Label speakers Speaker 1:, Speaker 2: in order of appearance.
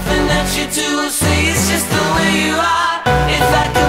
Speaker 1: laughing at you too. Say it's just the way you are. If I could